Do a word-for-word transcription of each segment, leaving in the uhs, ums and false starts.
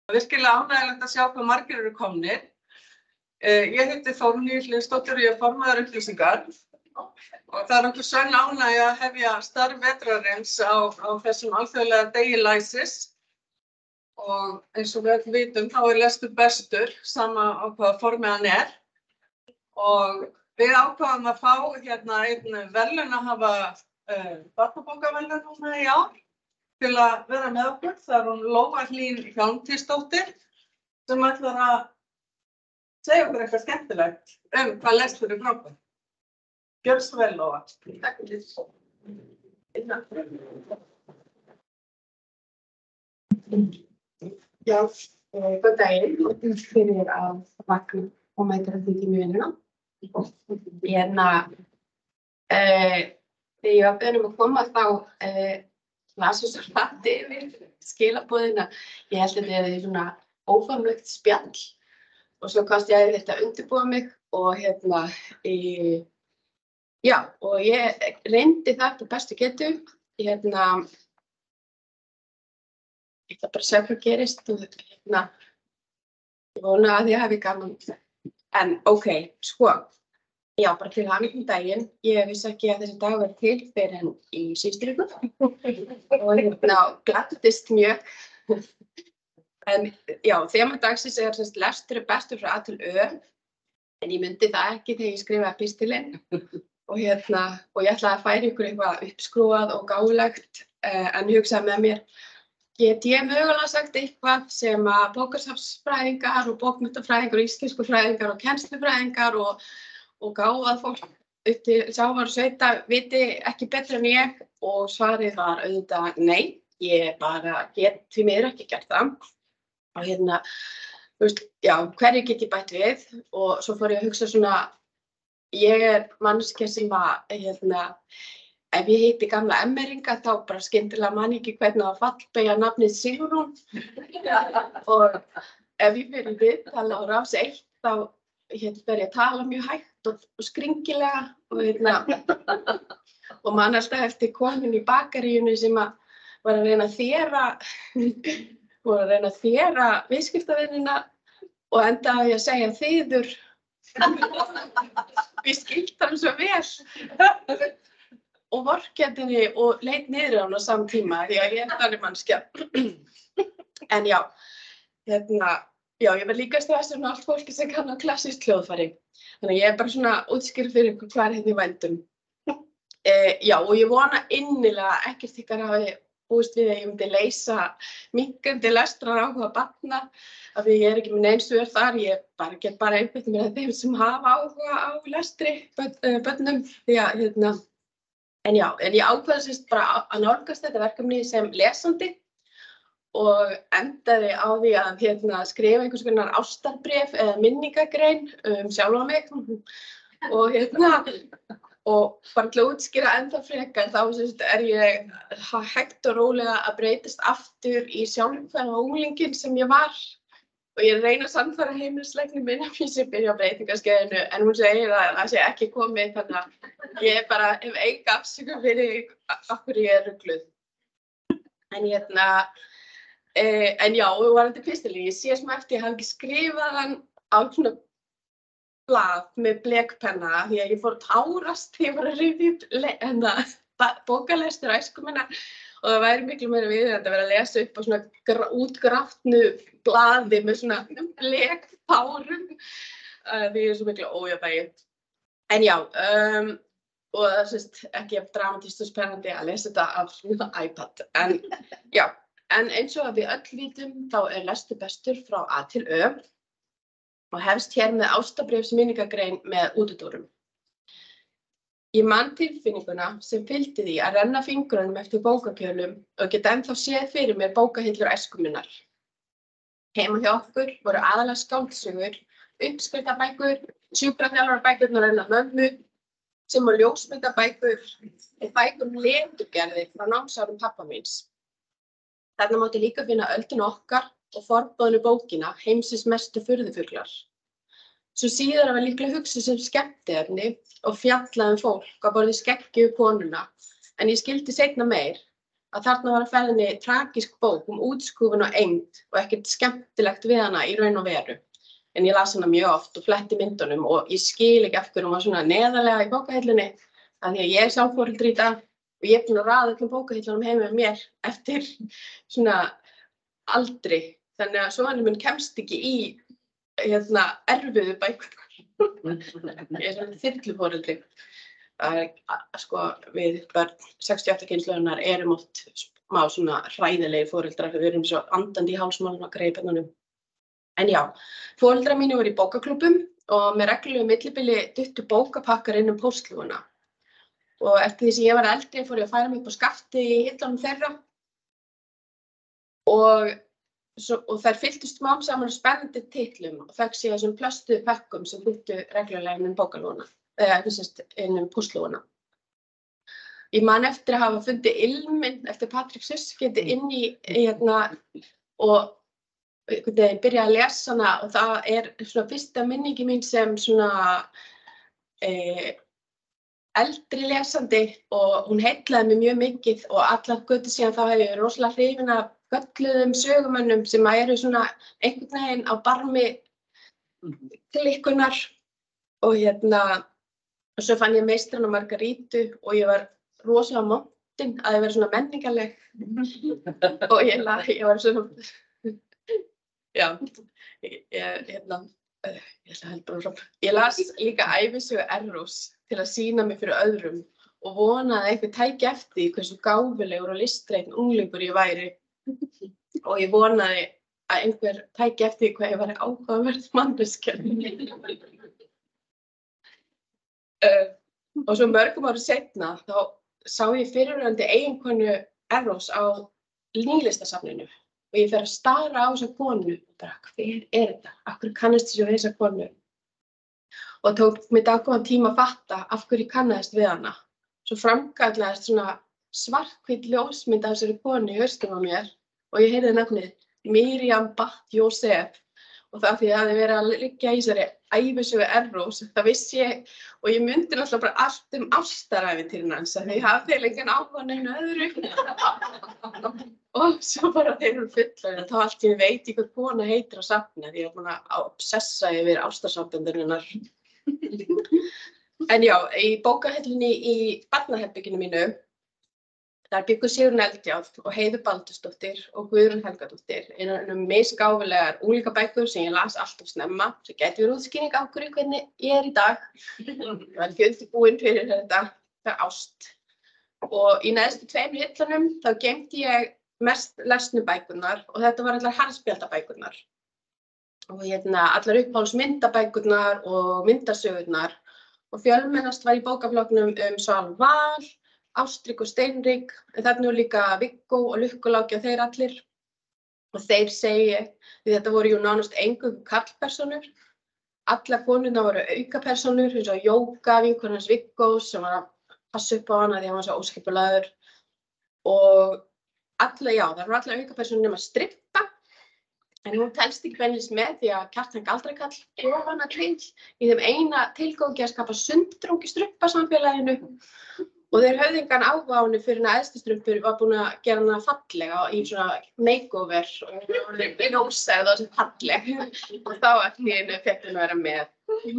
Virkilega ánægjulegt að sjá hvað margir eru komnir. Ég heiti Þórný Hlynsdóttir og ég er formaður upplýsingar og það er okkur sönn ánægja að hefja starf vetrarins á, á þessum alþjóðlega degi læsis og eins og við öll vitum þá er lestur bestur sama á hvaða formi hann er og við ákváðum að fá hérna einn verðlaunahafa uh, barnabókaverðlaun núna í ár til að vera með okkur. Það er hún Lóa Hlín Hjálmtýsdóttir sem ætlar að segja okkur eitthvað skemmtilegt um hvað lestur er frábær. Gjörðu svo vel, Lóa. Takk fyrir. Já, góð daginn. Fyrir að vakna og mæta þetta í vinnuna. Hérna, þegar ég var beðin um að koma þá las ég svo hratt yfir skilaboðina. Ég held að þetta er svona óformlegt spjall og svo komst ég að þetta undirbúa mig og hérna, í, já, og ég reyndi það eftir bestu getu. Hérna, ég ætla bara að sjá hvað gerist og hérna, ég vona að ég hafi gaman. En ok, sko, já, bara til hamingju um daginn. Ég vissi ekki að þessi dag verið til fyrr en í síðustu viku og hérna, gladdist mjög. En já, þema dagsins er semst lestur er bestur frá A til Ö, en ég myndi það ekki þegar ég skrifaði pistilinn og hérna, og ég ætlaði að færa ykkur eitthvað uppskrúfað og gáfulegt, eh, en hugsaði með mér, get ég mögulega sagt eitthvað sem að bókasafnsfræðingar og bókmenntafræðingar og íslenskufræðingar og kennslufræðingar og, og gáfað fólk upp til sjávar og sveita viti ekki betur en ég og svarið var auðvitað nei, ég bara get því miður ekki gert það. Og hérna, þú veist, já, hverju get ég bætt við og svo fór ég að hugsa svona, ég er manneskja sem að, hérna, ef ég heiti gamla emmeringa þá bara skyndilega man ég ekki hvernig að fallbeygja nafnið Sigrún og ef ég fyrir viðtala á Rás eitt þá hérna fer ég að tala mjög hægt og, og skringilega og hérna, og man alltaf eftir konun í bakaríinu sem að var að reyna að þéra voru að reyna að þéra viðskiptavinina og enda að ég að segja þýður. Við skildi hann svo vel og vorkenndinni og leit niður á hann á sama tíma því að ég er þannig manneskja. En já, hérna, já, ég var líka stressað um allt fólki sem kann á klassískt hljóðfæri. Þannig að ég er bara svona útskýrð fyrir ykkur hvað er hérna í vændum. E, já, og ég vona innilega ekkert ykkar hafi búist við að ég myndi leysa minnkandi lestrar áhuga barna af því ég er ekki með nein svör þar, ég bara get bara einbeitt mér að þeim sem hafa áhuga á lestri börnum því að hérna, en já, en ég ákveða sérst bara að nálgast þetta verkefni sem lesandi og endaði á því að hérna, skrifa einhvers konar ástarbréf eða minningagrein um sjálfa mig og hérna og bara til að útskýra ennþá frekar þá sérst, er ég hægt og rólega að breytast aftur í sjálfhverfa unglinginn sem ég var og ég reyna að sannfæra heimilislækni minn að ég sé byrja á breytingaskeiðinu en hún segir að það sé ekki komið þannig að ég bara hef enga afsökun fyrir okkur ég er rugluð. En hérna, eh, en já, og varandi pistilinn, ég sé sem eftir ég hafi ekki skrifað hann á svona blað með blekpenna því að ég fór að tárast því ég var að rifja upp bókalestur æsku minnar og það væri miklu meira viðeigandi að vera að lesa upp á svona útgraftnu blaði með svona blektárum uh, því ég er svo miklu ójafnvægi. En já, um, og það er sérst ekki dramatískt og spennandi að lesa þetta af svona iPad. En já, en eins og að við öll vitum þá er lestur bestur frá A til Ö og hefst hér með ástarbréfsminningagrein með útúrdúrum. Ég man tilfinninguna sem fylgdi því að renna fingrunum eftir bókakjölum og geta ennþá séð fyrir mér bókahillur æsku minnar. Heima hjá okkur voru aðalega skáldsögur, uppskriftabækur, sjúkraþjálfarabækurnar hennar mömmu, sem voru ljósmyndabækur og bækur um leturgerðir frá námsárum pabba míns. Þarna mátti líka finna öldina okkar og forboðnu bókina Heimsins mestu furðufuglar. Svo síðar var líklega hugsuð sem skemmtiefni og fjallað um fólk á borð við skeggjuðu konuna, en ég skildi seinna meir að þarna var að ferðinni tragísk bók um útskúfun og eymd og ekkert skemmtilegt við hana í raun og veru. En ég las hana mjög oft og fletti myndunum og ég skil ekki af hverju hún var svona neðarlega í bókahillunni. Þannig að ég er sjálfforeldri í dag og ég er búin að raða öllum bókahillunum heim með mér eftir svona aldri. Þannig að sonur minn kemst ekki í hérna, erfiðu bækurnar. Ég er svona þyrluforeldri. Sko, við börn sextíu og átta kynslóðunnar erum oft smá svona hræðilegi foreldrar. Við erum svo andandi í hálsmálunum að greipinunum. En já, foreldrar mínu voru í bókaklúbbum og með reglulegu millibili duttu bókapakkar inn um póstlúguna. Og eftir því sem ég var eldri fór ég að færa mig upp á skafti í hillunum þeirra. Og, svo, og þær fylltust smám saman spennandi titlum og fekk sér þessum plöstuðu pökkum sem duttu reglulega inn um bókalúguna, eða inn um póstlúguna. Ég man eftir að hafa fundið ilminn eftir Patrik Sussgeti inn í hérna og ég byrjaði að lesa hana og það er svona fyrsta minningi mín sem svona eh, eldri lesandi og hún heillaði mig mjög mikið og allar götur síðan þá hef ég rosalega hrifin af gölluðum sögumönnum sem eru svona einhvern veginn á barmi klikkunar og hérna og svo fann ég Meistrana og Margarítu og ég var rosalega montin að ég verið svona menningarleg og ég, la, ég var svona Já, ég, ég, hérna, uh, ég, bara, ég las líka ævisögu Errós til að sýna mig fyrir öðrum og vonaði að einhver tæki eftir því hversu gáfulegur og listræn unglingur ég væri og ég vonaði að einhver tæki eftir því hvað ég væri áhugaverð manneskja. uh, og svo mörgum árum seinna þá sá ég fyrirverandi eiginkonu Errós á Nýlistasafninu. Og ég fer að stara á þessa konu og bara, hver er þetta? Af hverju kannast þessu við þessa konu? Og tók mig dágóðan tíma að fatta af hverju ég kannaðist við hana. Svo framkallaðist svona svarthvít ljósmynd af þessari konu í haustum á mér og ég heyrði nafnið Miriam Bath Joseph og það því að það hefði verið að liggja í þessari ævisögu Errós. Það vissi ég og ég mundi náttúrulega bara allt um ástarævintýrin hans að því hafði lengan áhuga neinu öðru. Og svo bara þeir eru fullar þá allt ég veit ég hvað kona heitir á safni því ég er búin að obsessa yfir ástarsambandunnar. En já, í bókahillunni í barnaherberginu mínu þar byggu Sigrún Eldjárn og Heiður Baldursdóttir og Guðrún Helgadóttir einum misgáfulegar unglingabækur sem ég las alltof snemma sem gæti verið útskýring á hverju hvernig ég er í dag. Ég var ekki undirbúin fyrir þetta, það er ást. Og í neðstu tveimur hillunum þá geymdi ég mest lesnu bækurnar og þetta var allar harðspjaldabækurnar. Og hérna allar uppáhaldsmyndabækurnar og myndasögurnar og fjölmennast var í bókaflokknum um Sval Val, Ástrík og Steinrík, en þarna voru líka Viggó og Lukkuláki og þeir allir. Og þeir segi, því þetta voru jú nánast eingöngu karlpersónur, allar konurnar voru aukapersónur, eins og Jóka, vinkona hans Viggós, sem var að passa upp á hana því hann var svo óskipulagður. Og alla, já, það voru allar aukapersónur nema Strippa, en hún telst ekki beinlínis með því að Kjartan Galdrakall kom hana til í þeim eina tilgangi að skapa sundrung í struppasamfélaginu. Og þeir höfðu engan áhuga á henni fyrir að æðstistrumpur var búin að gera hana fallega í svona makeover og nósæð og svona falleg. Og þá allir henni fekk henni að vera með.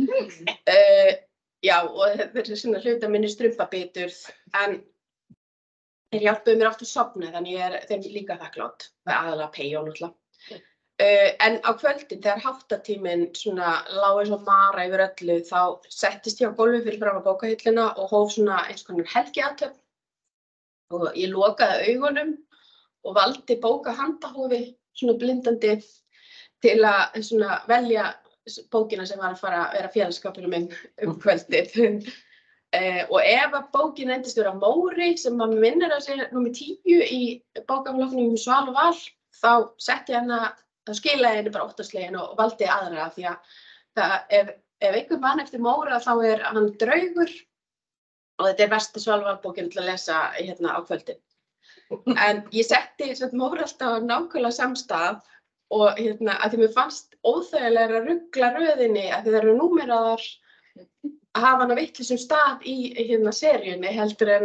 Uh, já, og þetta er svona hluta minni strumpabitur, en þeir hjálpuðu mér oft að sofna, þannig ég er þeim líka þakklát. Það er aðalega Peyjó náttúrulega. Uh, en á kvöldin, þegar háttatíminn svona lá eins og mara yfir öllu, þá settist ég á gólfið fyrir fram á bókahilluna og hóf svona eins konar helgiathöfn. Og ég lokaði augunum og valdi bókahandahófi, svona blindandi, til að svona velja bókina sem var að fara að vera félagsskapurinn minn um kvöldið. uh, og ef að bókin reyndist vera Móri, sem að minnir að segja númer tíu í bókaflokknum um Sval og Val, þá setti ég hana þá skilaði henni bara óttaslegin og valdi aðra því að það, ef, ef einhver mann eftir Móra þá er hann draugur og þetta er versta Sval og Val-bókin til að lesa hérna á kvöldin. En ég setti svona Móra alltaf á nákvæmlega samstað og hérna að því mér fannst óþægilega að rugla röðinni að því það eru númeraðar að hafa hana vitlausum stað í hérna seríunni heldur en að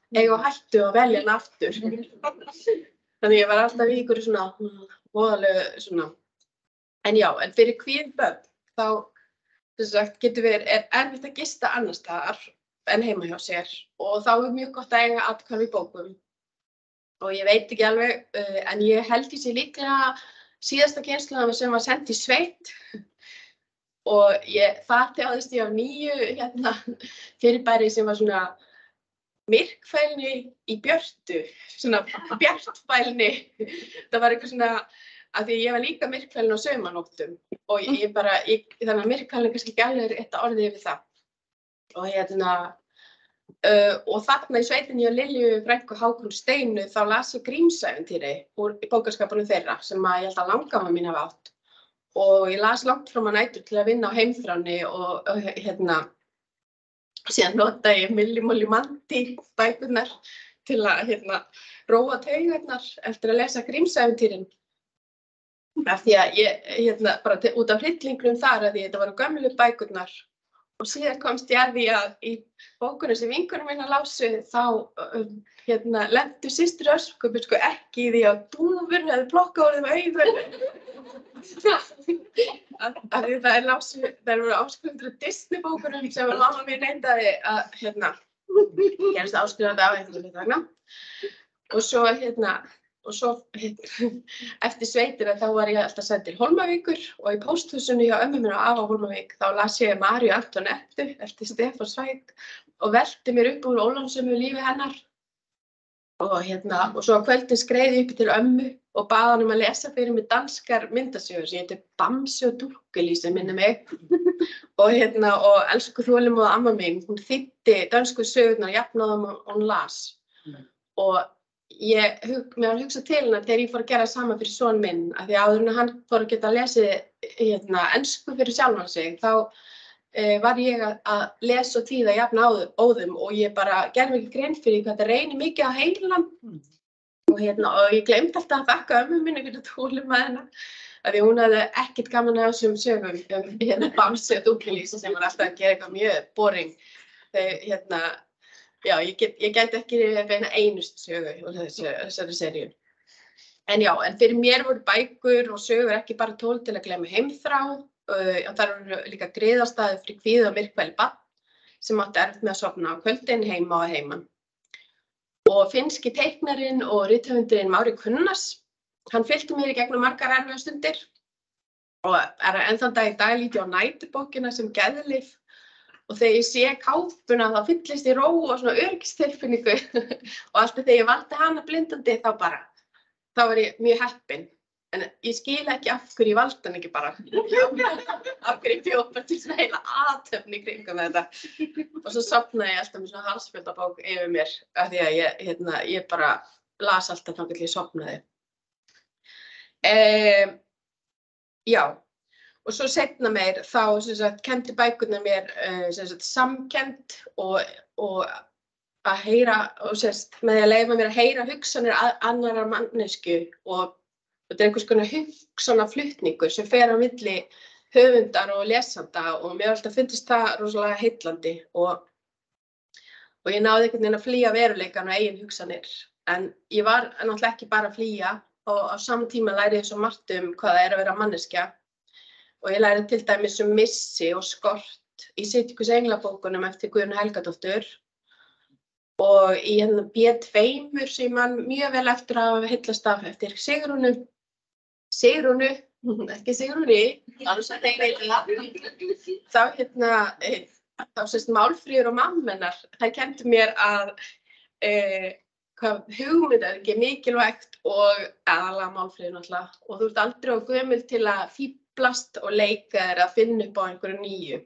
eiga á hættu að velja hann aftur. Þannig ég var alltaf í ykkur svona, voðalegu svona. En já, en fyrir kvíðin börn, þá, sem sagt, getur verið, er erfitt að gista annars staðar en heima hjá sér. Og þá er mjög gott að eiga athvarf í bókum. Og ég veit ekki alveg, uh, en ég held í sig líklega síðasta kynslóðan sem var send í sveit. Og ég, það þjáðist ég á nýju hérna, fyrirbæri sem var svona myrkfælni í björtu, svona bjartfælni. Það var eitthvað svona, af því ég var líka myrkfælni á saumanóttum og ég, ég bara, ég, þannig að myrkfælni kannski ekki alveg er eitt orðið yfir það. Og hérna, uh, og þarna í sveitinni á Lilju frænku Hákon Steinu þá las ég Grímsævintýri úr bókaskapunum þeirra sem að ég held að langamma mín hafa átt. Og ég las langt fram að nætur til að vinna á heimþráni og, og hérna, síðan notaði ég Milli Molly Mandy bækurnar til að hérna, róa taugarnar eftir að lesa Grímsævintýrin. Af því að ég, hérna, bara út af hryllingnum þar að því þetta voru gömlu bækurnar. Og síðan komst ég að því að í bókunum sem vinkonum minna lásu þá um, hérna, lentu systur Öskubu sko ekki í því að dúfur hefði plokkað úr þeim augun. Af því það er lásu, það eru áskrifendur af Disney bókunum sem mamma mín reyndaði að hérna, gerist áskrifandi af einhverjum hluta vegna. Og svo hérna, og svo hérna, eftir sveitina þá var ég alltaf send til Hólmavíkur og í pósthúsinu hjá ömmu minni á Afa Hólmavík þá las ég Maríu Antonettu eftir Stefán Zweig og velti mér upp úr ólánsumu lífi hennar. Og hérna, og svo á kvöldin skreið ég upp til ömmu og bað hann um að lesa fyrir mig danskar myndasögur sem heitir Bamsi og Dúkkulísi minni mig. Og hérna, og elsku þolinmóða amma mín, hún þýddi dönsku sögurnar jafnáðum og hún las. Mm. Og ég, mér var hugsað til hennar þegar ég fór að gera sama fyrir son minn, af því áður en hann fór að geta lesið hérna, ensku fyrir sjálfan sig, þá eh, var ég að, að lesa og þýða jafn óðum og ég bara gerði mig ekki grein fyrir hvað það reynir mikið á heilan. Mm. Og, hérna, og ég gleymdi alltaf að þakka ömmu minni fyrir þolum að hennar, af því hún hafði ekkert gaman af þessum sögum um hérna, Bamsi og Dúkkulísi sem var alltaf að gera eitthvað mjög boring. Þegar, hérna, Já, ég, get, ég gæti ekki beina einust sögu úr þessari seríu. En já, en fyrir mér voru bækur og sögur ekki bara tól til að gleyma heimþrá. Uh, og þar voru líka griðarstaðir fyrir kvíða og myrkfæli barn sem átti erfitt með að sofna á kvöldin heima og heiman. Og finnski teiknarinn og rithöfundurinn Mári Kunnars, hann fylgdi mér í gegnum margar erfiðar stundir og er enn þann dag í dag lítið á næturbókina sem geðlyf. Og þegar ég sé kápuna þá fyllist ég ró og svona öryggistilfinningu og alltaf þegar ég valdi hana blindandi þá bara, þá var ég mjög heppin. En ég skil ekki af hverju ég valdi hann ekki bara. Af hverju ég bjóð bara til svona heila athöfn í kringum þetta. Og svo sofnaði ég alltaf með svona halsfjöldabók yfir mér af því að ég, hérna, ég bara las alltaf þangað til ég sofnaði. Um, já. Og svo seinna meir þá sem sagt, kendi bækurnar mér uh, sem sagt, samkennd og, og að heyra, og sem sagt, með því að leyfa mér að heyra hugsanir annarrar mannesku og þetta er einhvers konar hugsanaflutningur sem fer á milli höfundar og lesanda og mér alltaf fundist það rosalega heillandi og, og ég náði einhvern veginn að flýja veruleikann og eigin hugsanir. En ég var náttúrulega ekki bara að flýja og á sama tíma lærði ég svo margt um hvað það er að vera manneskja. Og ég lærði til dæmis um missi og skort í Sittikus englabókunum eftir Guðrúnu Helgadóttur og í hérna B tveimur sem man mjög vel eftir að heillast af eftir Sigrúnu, Sigrúnu, ekki Sigrúni, alveg sem þeir heitila, þá hérna, þá sést Málfríður og mamma hennar, þær kenndu mér að e, hvað hugmynd er ekki mikilvægt og aðalega Málfríður náttúrulega og þú ert aldrei á gömul til að fíbla og leika þér að finna upp á einhverju nýju.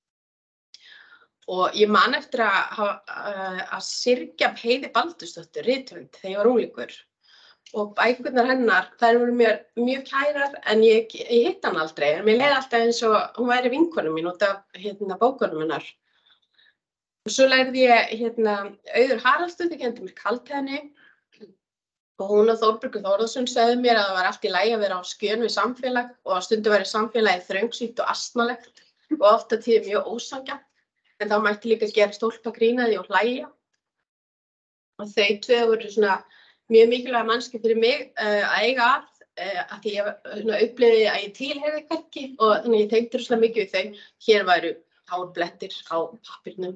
Og ég man eftir að, að, að syrgja Heiði Baldursdóttur, rithöfund, þegar ég var unglingur. Og bækurnar hennar, þær voru mér mjög kærar en ég, ég hitt hann aldrei. En mér leið alltaf eins og hún væri vinkonu mín út af hérna, bókunum hennar. Og svo lærði ég hérna, Auður Haraldsdóttir, kenndi mér kaldhæðni. Og hún og Þórbergur Þórðarson sagði mér að það var allt í lagi að vera á skjön við samfélag og að stundum væri samfélagið þröngsýnt og astnalegt og oft á tíðum mjög ósanngjarnt. En þá mætti líka gera stólpagrín að því og hlæja. og þau tvö voru svona mjög mikilvæg mannski fyrir mig uh, að eiga að, uh, að því ég svona, upplifði að ég tilheyrði hvergi og þannig ég tengdi rosalega mikið við þau. Hér væru hárblettir á pappírnum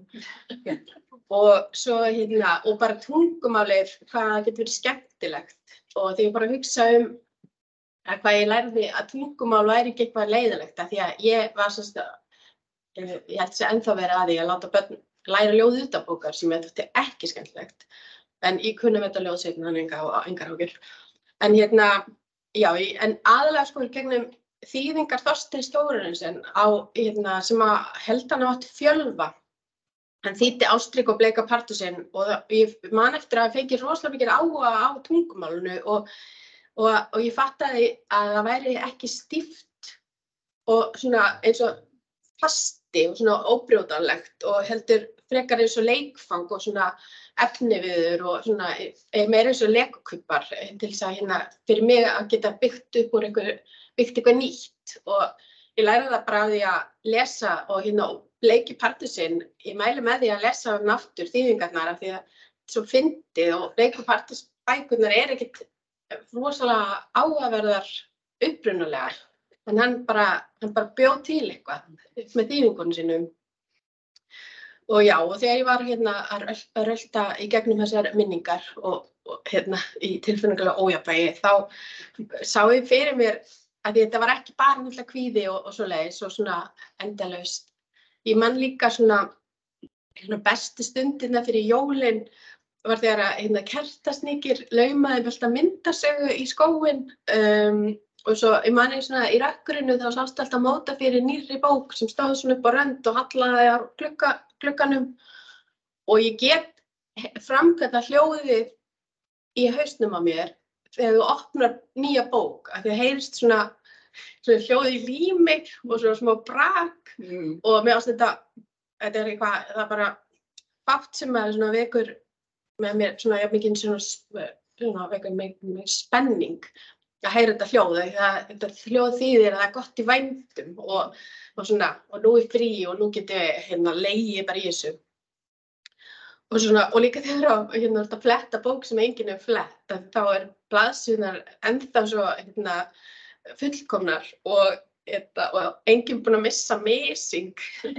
og svo hérna, og bara tungumálið, hvað það getur verið skemmtilegt og þegar ég bara hugsa um að hvað ég lærði að tungumál væri ekki eitthvað leiðilegt af því að ég var svo st- ég held sér ennþá verið að því að láta börn læra ljóð utanbókar sem ég þótti ekki skemmtilegt. En ég kunni þetta ljóð seinna, þannig engar, engar áhyggjur. En hérna, já, en aðalega sko í gegnum þýðingar Þorsteins Þórarinsson á, hérna, sem að held hann átt Fjölva. Hann þýddi Ástrík og Bleika partusinn og það, ég man eftir að fengi rosalega mikið áhuga á tungumálinu og, og, og ég fattaði að það væri ekki stíft og svona eins og fasti og svona óbrjótanlegt og heldur frekar eins og leikfang og svona efniviður og svona meira eins og legokubbar til þess að hérna fyrir mig að geta byggt upp úr einhver, byggt eitthvað nýtt og ég lærði það bara að því að lesa og hérna Bleiki partusinn, ég mæli með því að lesa um aftur þýðingarnar af því að svo fyndið og Bleiku partusbækurnar er ekkert rosalega áhugaverðar upprunalegar en hann bara, hann bara bjó til eitthvað með þýðingunum sínum. Og já, og þegar ég var hérna að rölta í gegnum þessar minningar og, og hérna í tilfinningalega ójafnvægi, þá sá ég fyrir mér að þetta var ekki bara náttúrulega kvíði og, og svoleiðis og svona endalaust. Ég man líka svona, svona bestu stundirna fyrir jólin var þegar að hérna, kertasníkir laumaði með alltaf myndasögu í skóinn um, og svo ég man einu svona í rökkurinu þá sást alltaf móta fyrir nýrri bók sem stóð svona upp á rönd og hallaði á glugga, glugganum og ég get framkvæmda hljóðið í hausnum á mér þegar þú opnar nýja bók að það heyrist svona, svona hljóðið í lími og svona smá brak mm. og mér ást þetta, þetta er eitthvað, það er bara fátt sem er svona vekur með mér svona jafn mikið svona, svona vekur með, með spenning að heyra þetta hljóð, það, þetta hljóð þýðir að það er gott í vændum og, og svona, og nú er frí og nú get ég hérna legið bara í þessu. Og svona, og líka þegar hérna að fletta bók sem enginn er flett, þá er blaðsíðurnar ennþá svo hérna fullkomnar og, eta, og enginn búinn að missa mising.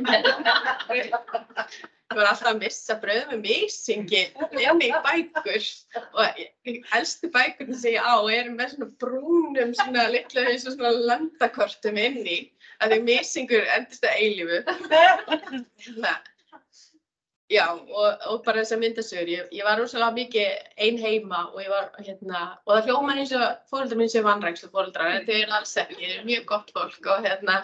Ég var alltaf að missa brauð með misingi inn í bækur og helstu bækurna sem ég á eru með svona brúnum svona litlu eins og svona landakortum inni að því misingur endist að eilífu. Já, og, og bara þessar myndasögur, ég, ég var rosalega mikið ein heima og ég var hérna, og það hljómar eins og foreldrar mín sem vanrækslu foreldrar, en þau eru alls ekki, þau eru mjög gott fólk og hérna,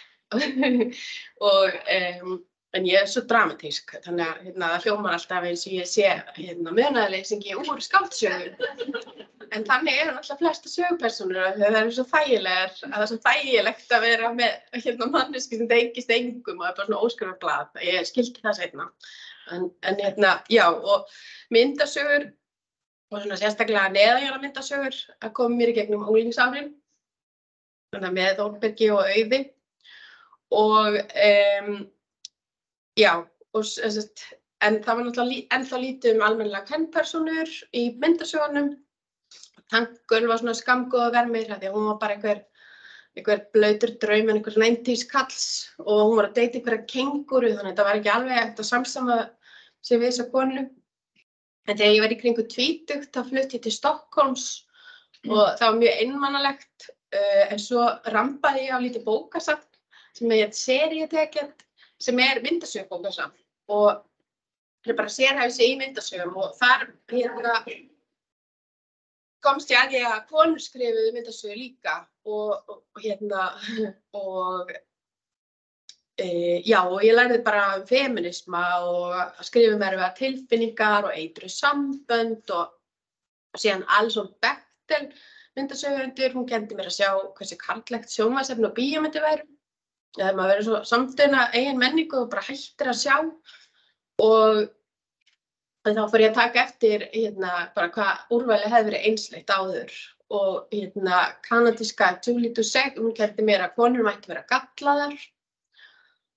og um, en ég er svo dramatísk, þannig að hérna, það hljómar alltaf eins og ég sé hérna, munaðarleysingi úr skáldsögu. En þannig eru alltaf flesta sögupersónur að það eru svo þægilegar, að það er svo þægilegt að vera með hérna, manneski sem tengist engum og er bara svona óskrifað blað. Ég skildi það seinna. En, en hérna, já, og myndasögur, og svona sérstaklega neðanjarðar myndasögur, að koma mér í gegnum unglingsárin, þannig með Þórbergi og Auði. Og um, já, og, en það var náttúrulega ennþá lítið um almennilega kvenpersónur í myndasögunum. Tangul var svona skammgóða vermir, því að hún var bara einhver, einhver blautur draum en einhver nineties kalls og hún var að deyta einhverja kenguru, þannig að þetta var ekki alveg eftir að samsama sig við þessa konu. En þegar ég var í kringu tvítugt, þá flutti ég til Stokkólms og það var mjög einmannalegt, uh, en svo rampaði ég á lítið bókasafn sem hét Seríutekjent, sem er myndasögubókasafn og það er bara sérhæfði sig í myndasögum og þar hérna komst ég að því að konur skrifuðu myndasögur líka og, og, og hérna og e, já og ég lærði bara um feminisma og að skrifa um erfiðar tilfinningar og eitruð sambönd og, og síðan Alison Bechdel myndasöguhöfundur, hún kenndi mér að sjá hversu karllægt sjónvarpsefni og bíómyndir væru. Þegar maður verið svo samstöðna eigin menningu og bara hættir að sjá og En þá fór ég að taka eftir hérna, bara hvað úrvalið hefði verið einsleitt áður og hérna, kanadíska Julie Doucet, hún kenndi mér að konur mætti vera gallaðar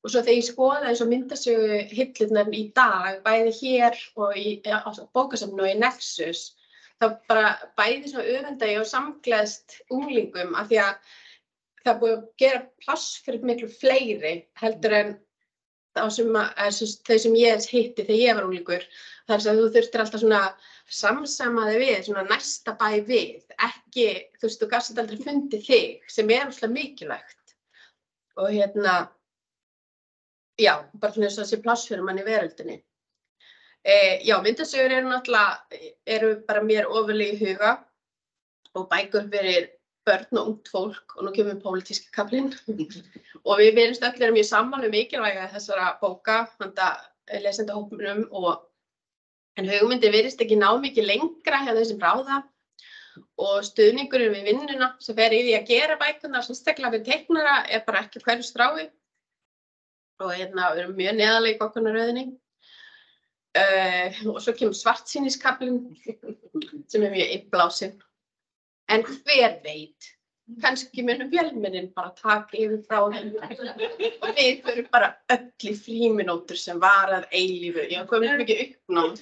Og svo þegar ég skoða eins og myndasögu hillurnar í dag, bæði hér og í ja, bókasafninu og í Nexus, þá bara bæði svona öfunda ég og samgleðst unglingum af því að það er búið að gera pláss fyrir miklu fleiri heldur en þá sem, að, þau sem ég hitti þegar ég var unglingur. Þar sem þú þurftir alltaf svona samsamaði við, svona næsta bæ við, ekki, þú veist, þú gafst aldrei fundið þig, sem er óslega mikilvægt. Og hérna, já, bara svona þess að sé pláss fyrir mann í veröldinni. E, já, myndasögur eru náttúrulega, eru bara mér ofarlega í huga og bækur fyrir börn og ungt fólk og nú kemur pólitíska kaflinn. Og við verðumst öll erum mjög sammála um mikilvægi þessara bóka, handa lesendahópnum og en hugmyndin virðist ekki ná mikið lengra hjá þeim sem ráða og stuðningurinn við vinnuna sem fer í því að gera bækurnar, sérstaklega fyrir teiknara, er bara ekki á hverju strái. Og hérna við erum mjög neðarlega í goggunarröðinni. Uh, og svo kemur svartsýniskaflinn sem er mjög innblásinn. En hver veit, kannski munum vélmennin bara taka yfir frá þeim og við förum bara öll í frímínútur sem varað eilífu. Ég kom ekki mikið uppnáð.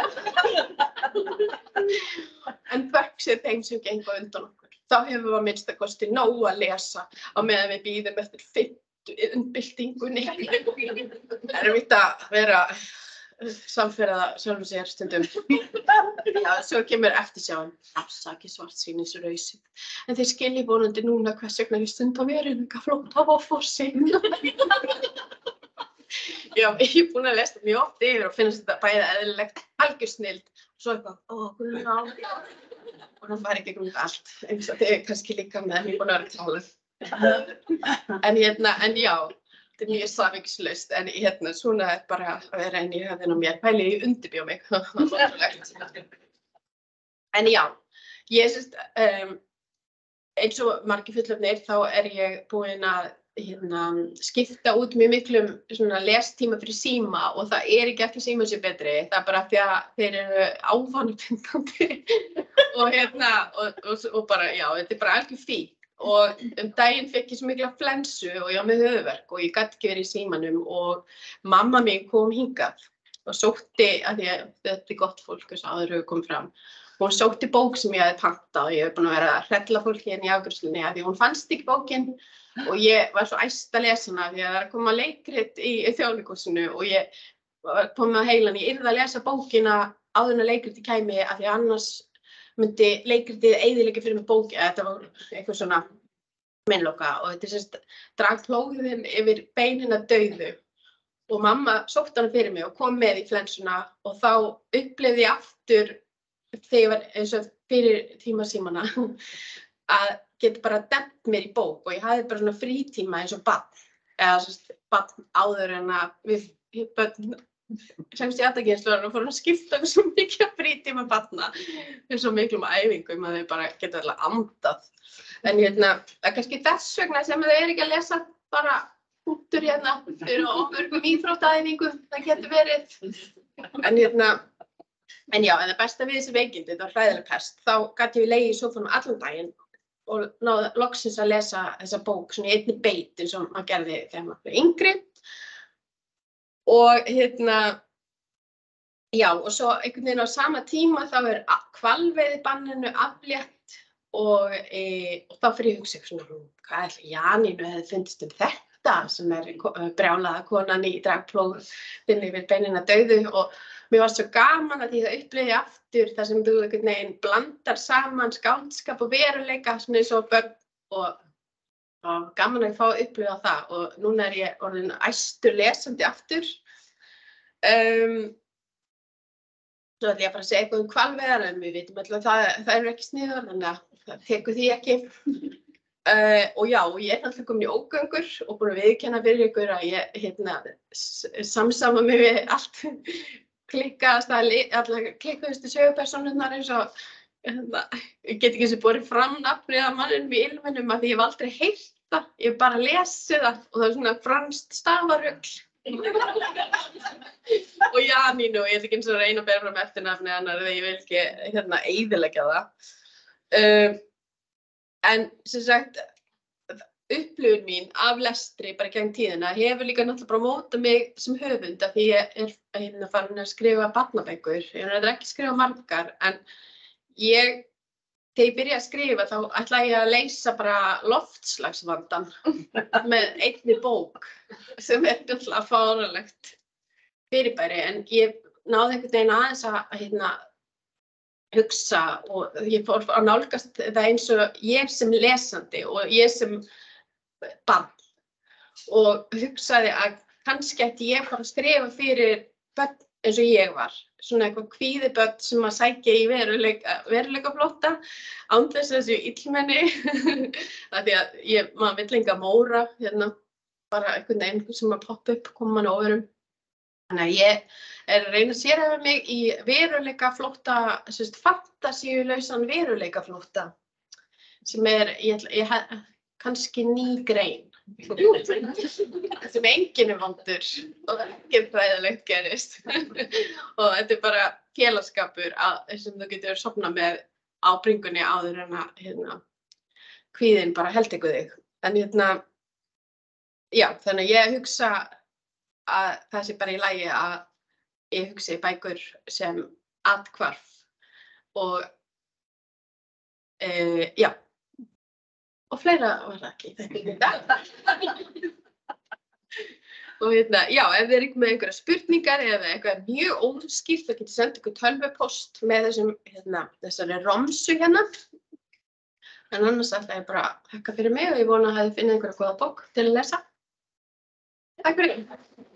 En þökk þeim sem gengu undan okkur. Þá hefur við að minnsta kosti nóg að lesa á meðan við bíðum eftir fimm umbyltingunni. Það er erfitt að vera samferða sjálfum sér stundum. Já, svo kemur eftirsjáin. Afsakið svartsýnisrausið. En þeir skilji vonandi núna hvers vegna ég stund á veruleika flótta á fossi. Já, ég er búin að lesa mjög oft yfir og finnst þetta bæði eðlilegt, algjör snilld. Svo eitthvað, ó, guðná. Og það fær ekki grunnt allt. Eins og þið kannski líka með mér búin að vera talað. En hérna, en já, þetta er mjög samvikslaust, en hérna, svona er bara að vera inn í höfðinu á mér, pæli ég undirbjó mig. En já, ég sést, um, eins og margir fullorðnir, þá er ég búin að hérna, skipta út mjög miklum svona lestíma fyrir síma og það er ekki eftir síma sér betri, það er bara því að þeir eru ávanabindandi og hérna, og, og, og bara, já, þetta er bara algjör fínt. Og um daginn fekk ég svo mikla flensu og ég var með höfuðverk og ég gat ekki verið í símanum og mamma mín kom hingað og sótti, af því að þetta er gott fólk þess að áður hefur komið fram, hún sótti bók sem ég hafði pantað og ég hef búin að vera að hrella fólki hérna í afgreiðslunni af því hún fannst ekki bókin og ég var svo æst að lesa hana því að það er að koma leikrit í, í Þjóðleikhúsinu og ég kom með heilan, ég yrði að lesa bókina áður en að leikriti kæmi af því að annars myndi leikritið eyðileggja fyrir mig bóki, þetta var eitthvað svona meinloka og þetta er sérst dragt plóðin yfir beinina dauðu og mamma sótti hana fyrir mig og kom með í flensuna og þá upplifði ég aftur þegar ég var eins og fyrir tíma símana að geta bara dempt mér í bók og ég hafði bara svona frítíma eins og barn eða sérst barn áður en að við börn semst í aðdagensluðan og fórum að skipta svo mikið frítíma barna fyrir svo miklum æfingum að þau bara geta alltaf andað. En hérna, það er kannski þess vegna sem þau eru ekki að lesa bara punktur hérna fyrir ofurgum íþróttaæfingu, það getur verið. En hérna, en já, en það besta við þessi veikindi, þetta var hræðileg pest, þá gat ég legið í sófanum allan daginn og náði loksins að lesa þessa bók svona í einni beit eins og maður gerði þegar maður var yngri. Og hérna, já, og svo einhvern veginn á sama tíma þá er hvalveiðibanninu aflétt og, e, og þá fyrir ég að hugsa svona, hvað ætli Janínu hefði fundist um þetta sem er brjálaða konan í dragplóðinni við beinina dauðu og mér var svo gaman að því það upplifði aftur þar sem þú einhvern veginn blandar saman skáldskap og veruleika svona eins og börn og og gaman að ég fá að upplifa það og núna er ég orðin æstur lesandi aftur. Um, svo ætla ég að fara að segja eitthvað um hvalveiðar en við vitum alltaf að það, það eru ekki sniðugar, þannig að það tekur því ekki. Uh, og já, ég er náttúrulega komin í ógöngur og búin að viðurkenna fyrir ykkur að ég hérna, samsama mig við allt klikkaðast að allar klikkuðustu sögupersónurnar eins og hérna, ég get ekki eins og borið fram nafnið að manninum í ilminum að því ég hef aldrei heyrt það, ég hef bara lesið það og það er svona franskt stafarugl. Og Janínu og ég ætla ekki eins og að reyna að bera fram eftirnafnið hennar þegar ég vil ekki hérna eyðileggja það. Um, en sem sagt, upplifun mín af lestri bara gegn tíðina hefur líka náttúrulega bara mótað mig sem höfund af því ég er hérna farin að skrifa barnabækur. Ég er ekki að skrifa margar en ég, þegar ég byrja að skrifa þá ætla ég að leysa bara loftslagsvandann með einni bók sem er náttúrulega fáránlegt fyrirbæri en ég náði einhvern veginn aðeins að hérna hugsa og ég fór að nálgast það eins og ég sem lesandi og ég sem barn og hugsaði að kannski ætti ég bara að skrifa fyrir börn eins og ég var, svona eitthvað kvíðibörn sem að sækja í veruleika, veruleikaflótta án þess að þessu illmenni af því að ég, maður vill enga móra hérna, bara einhvern veginn sem að poppa upp, koma mann óverum. Þannig að ég er að reyna að sérhæfa mig í veruleikaflótta, sem sagt fantasíulausan veruleikaflótta sem er, ég, ég, kannski ný grein sem enginn er vondur og ekkert hræðilegt gerist og þetta er bara félagsskapur að, sem þú getur sofnað með á bringunni áður en að hérna, kvíðinn bara heltekur þig. En hérna, já, þannig að ég hugsa að það sé bara í lagi að ég hugsi bækur sem athvarf og e, já og fleira var það ekki þetta og hérna, já, ef þið er ekki með einhverja spurningar eða eitthvað mjög óskýrt þá getið senda ykkur tölvupóst með þessum, hérna, þessari romsu hérna en annars ætla ég bara að þakka fyrir mig og ég vona að þið finnið einhverja góða bók til að lesa. Takk fyrir.